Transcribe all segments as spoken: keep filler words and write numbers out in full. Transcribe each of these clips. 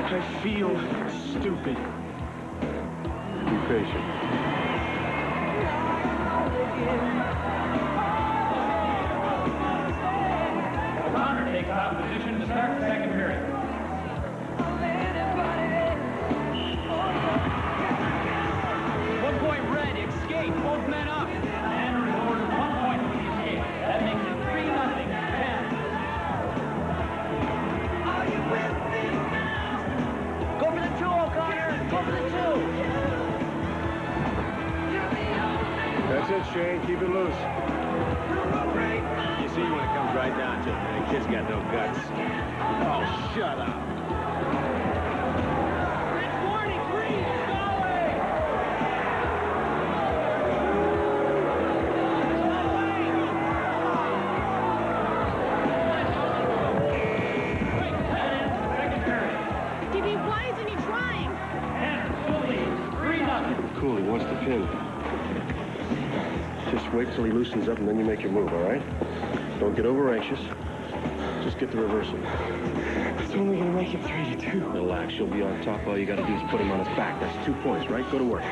I feel stupid. Be patient. Connor takes out position to start the second period. One point red, escape, both men up. And rewards one point for the escape. That makes it three nothing, ten. Are you with me now? Go for the two, O'Connor. Go for the two. That's it, Shane. Keep it loose. You see when it comes right down to it, man, the kid's got no guts. Oh, shut up. Cool, he wants to pin. Just wait till he loosens up and then you make your move, all right? Don't get over anxious. Just get the reversal. It's only gonna make it three to two. Relax, you'll be on top. All you gotta do is put him on his back. That's two points, right? Go to work.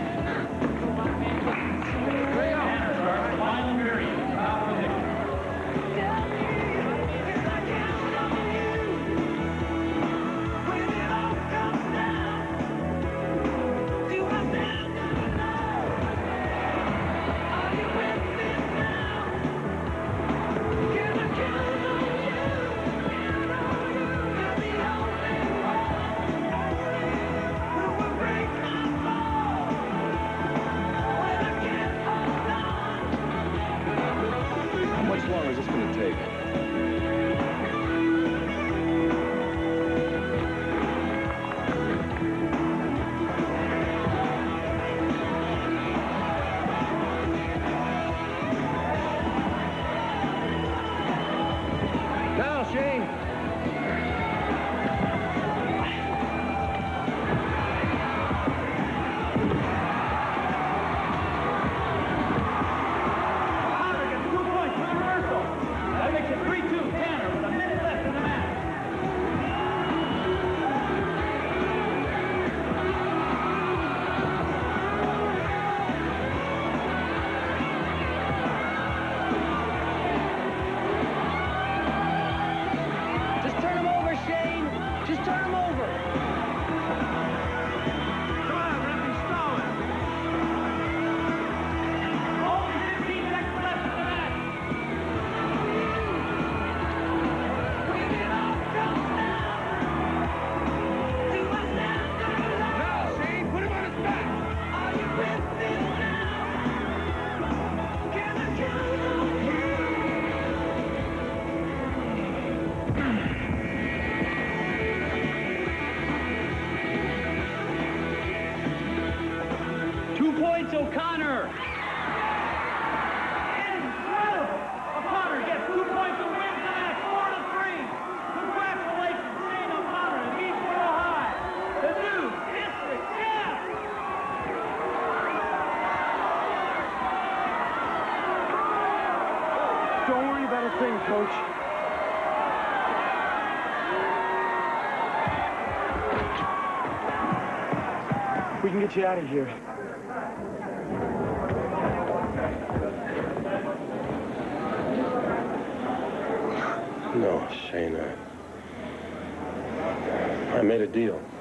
O'Connor! Incredible! O'Connor gets two points and wins the match, four to three. Congratulations, Shane O'Connor and Eastboro High, the new district champ! Don't worry about a thing, Coach. We can get you out of here. No, Shane, uh, I made a deal.